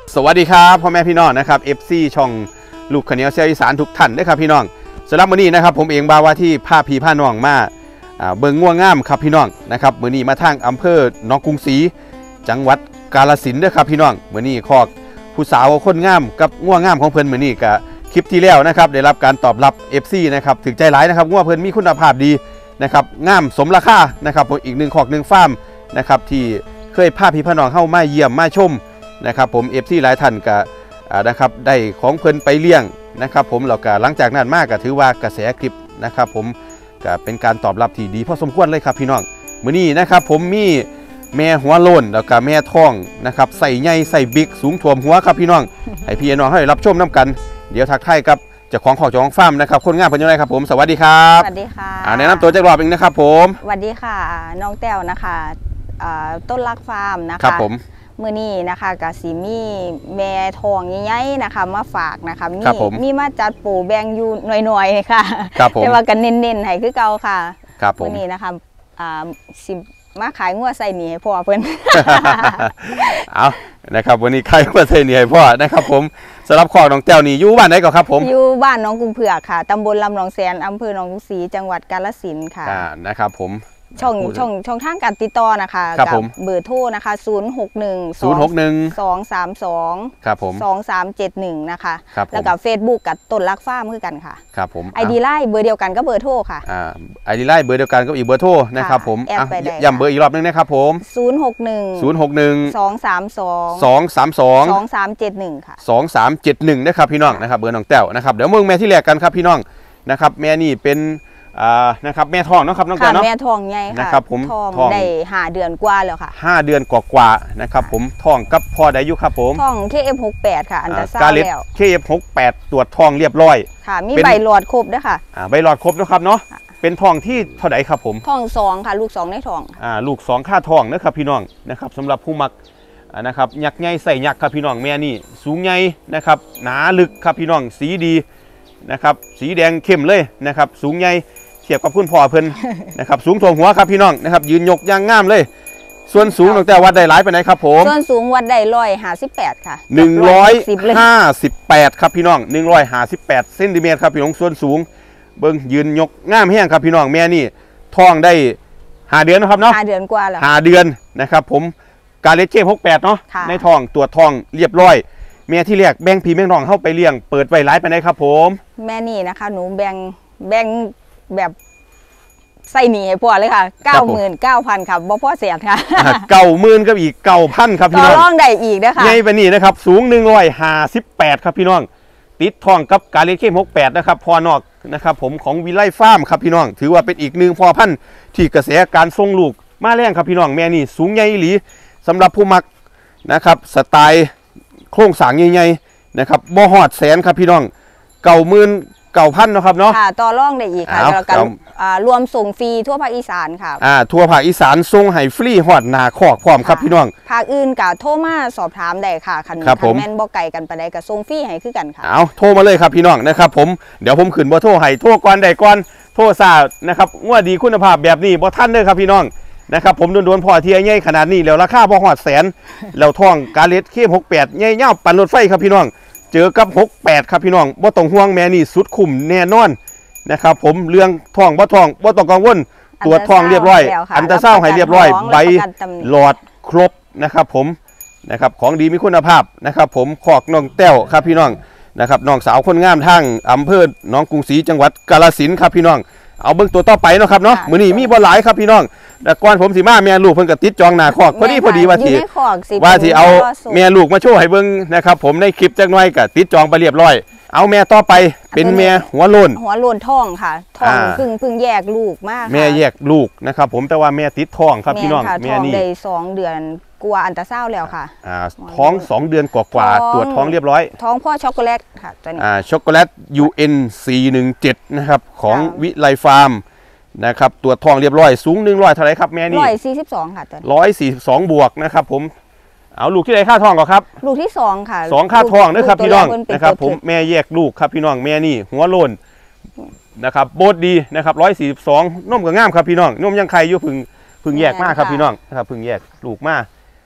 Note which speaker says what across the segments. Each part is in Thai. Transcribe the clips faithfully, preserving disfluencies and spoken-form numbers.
Speaker 1: สวัสดีครับพ่อแม่พี่น้องนะครับ เอฟ ซี ช่องลูกขเนียวเซียวอีสานทุกท่านด้วยครับพี่น้องสำหรับมื้อนี้นะครับผมเองบาว่าที่พาพี่พาน้องมาเบิ่งง่วงง่ามครับพี่น้องนะครับมื้อนี้มาทางอำเภอหนองกรุงศรีจังหวัดกาฬสินธุ์ด้วยครับพี่น้องมื้อนี้คอกผู้สาวคนงามกับง่วงง่ามของเพิ่นมื้อนี้ก็คลิปที่แล้วนะครับได้รับการตอบรับ เอฟ ซี นะครับถึงใจหลายนะครับง่วงเพิ่นมีคุณภาพดีนะครับง่ามสมราคานะครับอีกหนึ่งคอกหนึ่งฟาร์มนะครับที่เคยพาพี่พาน้องเข้ามาเยี่ยมมาชมนะครับผม เอฟ ซี หลายท่านก็นะครับได้ของเพิ่นไปเลี้ยงนะครับผมแล้วก็หลังจากนั้นมากก็ถือว่ากระแสคลิปนะครับผมก็เป็นการตอบรับที่ดีพอสมควรเลยครับพี่น้องมื้อนี้นะครับผมมีแม่หัวโลนแล้วก็แม่ท้องนะครับใส่ใหญ่ใส่บิ๊กสูงท่วมหัวครับพี่น้องให้พี่น้องให้รับชมน้ำกันเดี๋ยวทักทายกับเจ้าของของเจ้าของฟาร์มนะครับคนงามเพิ่นอยู่ไหนครับผมสวัสดีครับ
Speaker 2: สวัสดีค่ะ
Speaker 1: แนะนำตัวจักรอบเองนะครับผม
Speaker 2: สวัสดีค่ะน้องแต้วนะคะต้นรักฟาร์มนะคะ
Speaker 1: ครับผม
Speaker 2: มื้อนี้นะคะกับสีมีแม่ทองใหญ่ๆนะคะมาฝากนะคะมีมีมาจัดปูแบงอยู่หน่อยๆค่ะแต่ว่ากันเน้นๆให้คือเก่าค่ะมื้อนี้นะคะสิมาขายงัวใส่หนีให้พ่อเพิ่น
Speaker 1: เอานะครับวันนี้ขายงัวใส่หนีให้พ่อนะครับผมสำหรับขอน้องแต้วนี่อยู่บ้านไหนก่อนครับผม
Speaker 2: อยู่บ้านน้องกรุงเผือกค่ะตำบลลำหนองแสนอำเภอหนองกรุงศรีจังหวัดกาฬสินธุ์ค่ะ
Speaker 1: นะครับผม
Speaker 2: ช่องช่องช่องทางการติดต่อนะคะ
Speaker 1: กับ
Speaker 2: เบอร์โทรนะคะศูนย์ หก หนึ่ง
Speaker 1: ศูนย์ หก หนึ่ง
Speaker 2: สอง สาม สอง
Speaker 1: ครับผม
Speaker 2: สอง สาม เจ็ด หนึ่งนะคะแล้วกับ Facebook กับต้นรักฟาร์มคือกันค่ะ
Speaker 1: ครับผม
Speaker 2: ไอ ดี ไลน์เบอร์เดียวกันก็เบอร์โทรค่ะ
Speaker 1: อ่า ไอ ดี ไลน์เบอร์เดียวกันก็อีกเบอร์โทรนะครับผมย้ำเบอร์อีกรอบนึงนะครับผม
Speaker 2: ศูนย์ หก หนึ่ง
Speaker 1: ศูนย์ หก หนึ่ง
Speaker 2: สอง สาม สอง
Speaker 1: สอง สาม สอง
Speaker 2: สอง สาม เจ็ด หนึ่งค่ะ
Speaker 1: สอง สาม เจ็ด หนึ่งนะครับพี่น้องนะครับเบอร์น้องแต้วนะครับเดี๋ยวมึงแม่ที่แรกกันครับพี่น้องนะครับแม่นี่เป็นอ่านะครับแม่ทองนะครับน้องแต้วเนาะ
Speaker 2: แม่ทองใหญ่ค่ะ
Speaker 1: นะครับผม
Speaker 2: ทองได้ห้าเดือนกว่าแล้วค่ะ
Speaker 1: ห้าเดือนกว่าๆนะครับผมทองกับพ่อได้อยู่ครับผม
Speaker 2: ทอง เค เอฟ หก แปด ค่ะอันตราซาวด์แล้ว
Speaker 1: เค เอฟ หก แปด ตรวจทองเรียบร้อย
Speaker 2: ค่ะมีใบหลอดครบด้วยค่ะ
Speaker 1: อ่าใบหลอดครบนะครับเนาะเป็นทองที่เท่าไหร่ครับผม
Speaker 2: ทองสองค่ะลูกสองในทอง
Speaker 1: อ่าลูกสองค่าทองนะครับพี่น้องนะครับสำหรับผู้มักนะครับยักษ์ใหญ่ใส่ยักษ์ครับพี่น้องแม่นี่สูงใหญ่นะครับหนาลึกครับพี่น้องสีดีนะครับสีแดงเข้มเลยนะครับสูงใหญ่เทียบกับคุณพ่อเพิ่นนะครับสูงท่วมหัวครับพี่น้องนะครับยืนยกย่างงามเลยส่วนสูงตั้งแต่วัดได้หลายไปไหนครับผม
Speaker 2: ส่วนสูงวัดได้ร้อยห้าสิบแปดค่ะ
Speaker 1: หนึ่งร้อยห้าสิบแปดครับพี่น้องหนึ่งร้อยห้าสิบแปดเซนติเมตรครับพี่น้องส่วนสูงเบิ้งยืนยกงามแห้งครับพี่น้องแม่นี่ท้องได้ห้าเดือนนะครับเนาะ
Speaker 2: ห้าเดือนกว่าแล้ว
Speaker 1: ห้าเดือนนะครับผมการเลเจหกแปดเนาะในท้องตรวจท้องเรียบร้อยแม่ที่แรกแบ่งพี่แบ่งน้องเข้าไปเลี้ยงเปิดไว้หลายไปไหนครับผม
Speaker 2: แม่นี่นะคะหนูแบ่งแบ่งแบบใส่หนีให้พ่อเลยค่ะเก้าหมื่นเก้าพันครับบ่พ่อเสียค่ะ
Speaker 1: เก้าหมื่นกับอีกเก้าพันครับพี่น้อง
Speaker 2: ต่อรองได้อีกนะคะ
Speaker 1: ใหญ่ไปนี่นะครับสูงหนึ่งร้อยห้าสิบแปดครับพี่น้องติดทองกับการเลเจหกแปดนะครับพ่อนอกนะครับผมของวิไลฟาร์มครับพี่น้องถือว่าเป็นอีกหนึ่งพ่อพันธุ์ที่กระแสการทรงลูกมาแรงครับพี่น้องแม่นี่สูงใหญ่หลีสำหรับผู้มักนะครับสไตล์โครงสร้างใหญ่ๆนะครับบ่ฮอดแสนครับพี่น้องเก้าหมื่นเก้าพันนะครับเนาะ
Speaker 2: ค่ะต่อรองได้อีกค่ะแล้วกันรวมส่งฟรีทั่วภาคอีสานค่ะ
Speaker 1: อ่าทั่วภาคอีสานส่งให้ฟรีฮอดหน้าคอกพร้อมครับพี่น้อง
Speaker 2: ภาคอื่นก็โทรมาสอบถามได้ค่ะคันแม่นบ่ไกลกันปานใดก็ส่งฟรีให้คือกันค่ะ
Speaker 1: เอาโทรมาเลยครับพี่น้องนะครับผมเดี๋ยวผมขึ้นเบอร์โทรให้โทรก่อนได้ก่อนโทรซานะครับว่าดีคุณภาพแบบนี้บ่ทันเด้อครับพี่น้องนะครับผมโดนๆพอเทียใหญ่ขนาดนี้แล้วราคาบ่ฮอดแสนแล้วท้องกาเลสเคหกแปดใหญ่ยาวปั่นรถไฟครับพี่น้องเจอกับหกแปดครับพี่น้องบ่ต้องห่วงแม่นี่สุดคุ้มแน่นอนนะครับผมเรื่องท้องบ่ท้องบ่ต้องกังวลตรวจท้องเรียบร้อยอันตราซาวด์ให้เรียบร้อยใบหลอดครบนะครับผมนะครับของดีมีคุณภาพนะครับผมขอกน้องแต้วครับพี่น้องนะครับน้องสาวคนงามทางอำเภอหนองกรุงศรีจังหวัดกาฬสินธุ์ครับพี่น้องเอาเบิ้งตัวต่อไปเนาะครับเนาะมื้อนี้มีบ่หลายครับพี่น้องแต่ก่อนผมสิมาแม่ลูกเพิ่นก็ติดจองหน้าคอกพอดีพอดีว่าสิว่าสิเอาแม่ลูกมาโชว์ให้เบิ้งนะครับผมในคลิปจักหน่อยก็ติดจองไปเรียบร้อยเอาแม่ต่อไปเป็นแม่หัวโลน
Speaker 2: หัวโลนท้องค่ะท้องเพิ่งเพิ่งแยกลูกมาก
Speaker 1: แม่แยกลูกนะครับผมแต่ว่าแม่ติดท้องครับพี่น้อง
Speaker 2: แม่นี่ได้สองเดือนกว่าอันตราซาวด์แล้วค่ะ
Speaker 1: อ่าท้องสองเดือนกว่าๆตรวจท้องเรียบร้อย
Speaker 2: ท้องพ่อช็อกโกแลตค่ะตัวนี้
Speaker 1: อ่าช็อกโกแลต ยู เอ็น สี่หนึ่งเจ็ดนะครับของวิไลฟาร์มนะครับตรวจท้องเรียบร้อยสูงหนึ่งร้อยเท่าไรครับแม่นี่
Speaker 2: ร้อยสี่สิบสองค่ะตัว
Speaker 1: ร้อยสี่สิบสองบวกนะครับผมเอาลูกที่ไหนค่าทองก่อนครับ
Speaker 2: ลูกที่สองค่ะ
Speaker 1: สองค่าทองนะครับพี่น้องนะครับผมแม่แยกลูกครับพี่น้องแม่นี่หัวโลนนะครับโบดดีนะครับร้อยสี่สิบสองนมก็งามครับพี่น้องนมยังไข่อยู่พึ่งพึ่งแยกมากครับพี่น้องนะครับพึ่งแยกลูกมาก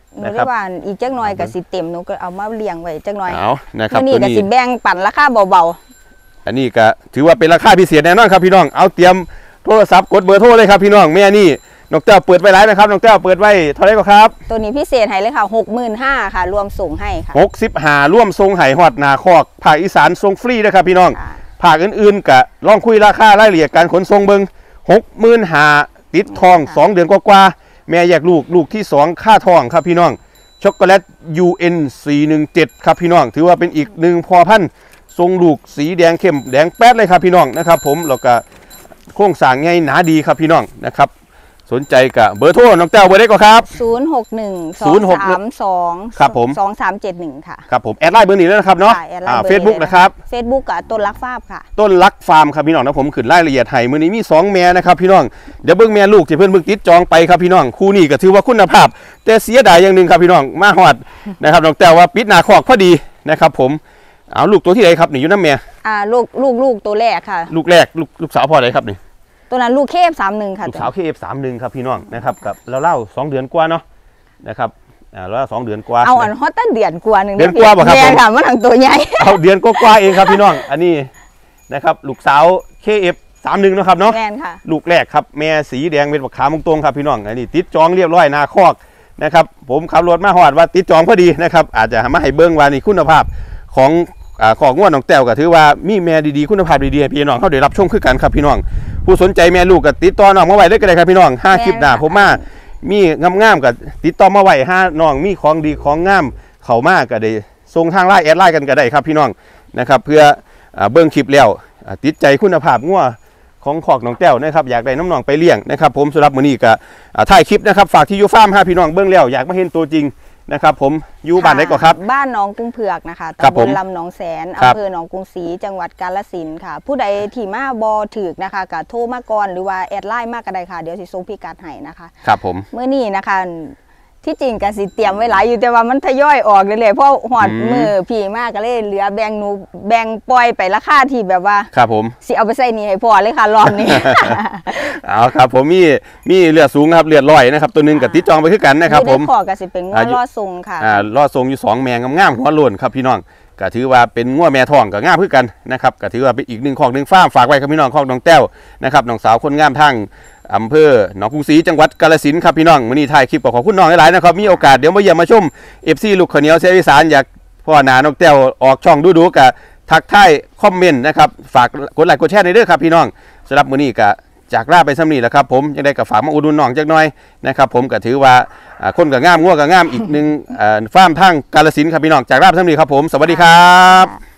Speaker 2: หนูได้ว่าอีกจักหน่อยกับสิเต็มหนูก็เอามาเลี้ยงไว้จักหน่อย
Speaker 1: เอานะครับ
Speaker 2: นี่กับสิแบ่งปั่นราคาเบา
Speaker 1: ๆอันนี้ก็ถือว่าเป็นราคาพิเศษแน่นอนครับพี่น้องเอาเตรียมโทรศัพท์กดเบอร์โทรเลยครับพี่น้องแม่นี่น้องแต้วเปิดไว้แล้วนะครับน้องแต้วเปิดไว้เท่าไรก็ครับ
Speaker 2: ตัวนี้พิเศษให้เลยค่ะหกหมื่นห้าค่ะรวมส่งให้ค่ะ
Speaker 1: หกสิบห้าร่วมทรงไห่หอดนาคอกภาคอีสานทรงฟรีนะครับพี่น้องภาคอื่นๆกะลองคุยราคารายละเอียดการขนส่งเบิงหกหมื่นห้าติดทองสองเดือนกว่าๆแม่แยกลูกลูกที่สองค่าทองครับพี่น้องช็อกโกแลต ยู เอ็น สี่หนึ่งเจ็ดครับพี่น้องถือว่าเป็นอีกหนึ่งพอพันธุ์ทรงลูกสีแดงเข้มแดงแป๊ดเลยครับพี่น้องนะครับผมแล้วก็โครงสร้างไงหนาดีครับพี่น้องนะครับสนใจกับเบอร์โทรน้องแต้วเบอร์ได้ก็ครับ
Speaker 2: ศูนย์ หก หนึ่ง สอง สาม สอง
Speaker 1: ครับผม
Speaker 2: สอง สาม เจ็ด หนึ่งค่ะ
Speaker 1: ครับผมแอดไลน์เบอร์นี้แล้วนะครับเนาะอ่าเฟซบุ๊กนะครับ
Speaker 2: เฟซบุ๊กกับต้นรักฟาร์มค่ะ
Speaker 1: ต้นรักฟาร์มครับพี่น้องนะผมขึ้นรายละเอียดให้มื้อนี้มีสองแม่นะครับพี่น้องเดี๋ยวเบิ่งแม่ลูกที่เพิ่นเบิ่งติดจองไปครับพี่น้องคู่นี้ก็ถือว่าคุณภาพแต่เสียดายอย่างนึงครับพี่น้องมาฮอดนะครับน้องแต้วว่าปิดหน้าคอกพอดีนะครับผมเอาลูกตัวที่ไหนครับนี่อยู่น้ำแม่
Speaker 2: อ่าลูกลูกลูกตัวแรกค่ะ
Speaker 1: ลูกแรกลูกลูกสาวพ่อไหนครับนี่
Speaker 2: ตัวนั้นลูกเคฟสามหนึ่งค่ะ
Speaker 1: ลูกสาวเคฟสามหนึ่งครับพี่น้องนะครับกับเราเล่าสองเดือนกว่าเนาะนะครับอ่าแล้วสองเดือนกว่า
Speaker 2: เอาอันฮอตตั้งเดือนกว่าหนึ่ง
Speaker 1: เดือนกว่าบ่ครับ
Speaker 2: ผมค่ะมันทั้งตัวใหญ่
Speaker 1: เอาเดือนกว่าเองครับพี่น้องอันนี้นะครับลูกสาวเคฟสามหนึ่งนะครับเนาะ
Speaker 2: แม่นค่ะ
Speaker 1: ลูกแรกครับแม่สีแดงเป็นขามตรงครับพี่น้องอันนี้ติดจองเรียบร้อยนาคอกนะครับผมขับรถมาหอดว่าติดจองพอดีนะครับอาจจะมาให้เบิ้งว่านี่คุณภาพของของงวดน้องแต้วก็ถือว่ามีแม่ดีๆคุณภาพดีๆพี่น้องเขาได้รับชมคือกันครับพี่น้องผู้สนใจแม่ลูกก็ติดต่อน้องมาไว้ได้ก็ได้ครับพี่น้องห้าคลิปหน้าผมมามีงามๆกับติดต่อมาไว้ห้าน้องมีของดีของงามเขามากก็ได้ส่งทางไลน์แอดไลน์กันก็ได้ครับพี่น้องนะครับเพื่อเบิ้งคลิปแล้วติดใจคุณภาพงัวของขอกน้องแต้วนะครับอยากได้น้ำน้องไปเลี้ยงนะครับผมสำหรับมื้อนี้ก็ถ่ายคลิปนะครับฝากที่ยูฟาร์มให้พี่น้องเบิ้งแล้วอยากมาเห็นตัวจริงนะครับผมอยู่บ้านไหนก่อนครับ
Speaker 2: บ้านหนองกุ้งเผือกนะคะตำบลลำหนองแสนอำเภอหนองกรุงศรีจังหวัดกาฬสินธุ์ค่ะผู้ใดที่มาบอถึกนะคะก็โทรมาก่อนหรือว่าแอดไลน์มากก็ได้ค่ะเดี๋ยวสิส่งพิกัดให้นะคะ
Speaker 1: ครับผม
Speaker 2: เมื่อนี้นะคะที่จริงก็สิเตรียมไว้หลายอยู่แต่ว่ามันทยอยออกเลยๆเพราะหอดมือพี่มากก็เลยเหลือแบ่งหนูแบ่งปล่อยไปราคาที่แบบว่า
Speaker 1: ครับผม
Speaker 2: สิเอาไปใส่นี่ให้พอเลยค่ะรอบนี้
Speaker 1: เอาครับผมมีมีเลือดสูงครับเลือดลอยนะครับตัวนึงกับติดจองไปคือกันนะครับผม
Speaker 2: ขอก็สิเป็นง้อล่อทรงค่ะ
Speaker 1: อ่าล่อทรงอยู่สองแมงงามๆหัวโล้นครับพี่น้องก็ถือว่าเป็นง้อแม่ทองก็งามคือกันนะครับก็ถือว่าเป็นอีกหนึ่งของหนึ่งฟาร์มฝากไว้ครับพี่น้องของน้องแต้วนะครับน้องสาวคนงามทั้งอำเภอหนองกรุงศรีจังหวัดกาฬสินธุ์ครับพี่น้องมื้อนี้ถ่ายคลิปขอบคุณน้องหลายๆนะครับมีโอกาสเดี๋ยวมาเยี่ยมมาชม เอฟ ซี ลูกข้าวเหนียวเสียงอีสานอยากพ่อหน้าน้องแต้วออกช่องดูๆกับทักทายคอมเมนต์นะครับฝากกดไลค์กดแชร์ในเด้อครับพี่น้องสำหรับมื้อนี้ก็จากลาไปซ้ำนี้แหละครับผมยังได้กับฝากมาอุดหนุนน้องจักหน่อยนะครับผมก็ถือว่าคนกับงามงัวกับงามอีกหนึ่งฟาร์มทางกาฬสินธุ์ครับพี่น้องจากลาไปซ้ำนี้ครับผมสวัสดีครับ